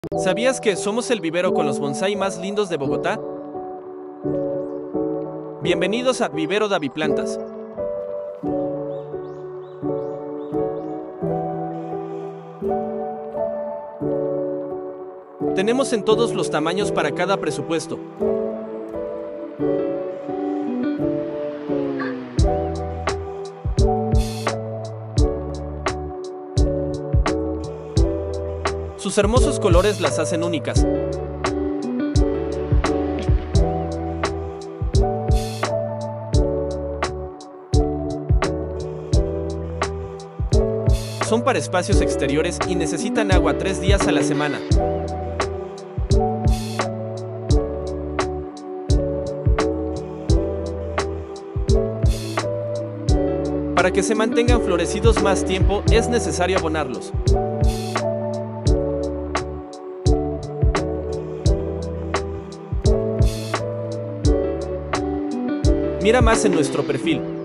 ¿Sabías que somos el vivero con los bonsái más lindos de Bogotá? Bienvenidos a Vivero Daviplantas. Tenemos en todos los tamaños para cada presupuesto. Sus hermosos colores las hacen únicas. Son para espacios exteriores y necesitan agua 3 días a la semana. Para que se mantengan florecidos más tiempo, es necesario abonarlos. Mira más en nuestro perfil.